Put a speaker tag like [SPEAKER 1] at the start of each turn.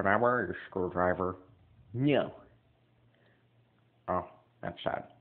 [SPEAKER 1] can I borrow your screwdriver? No. Oh, that's sad.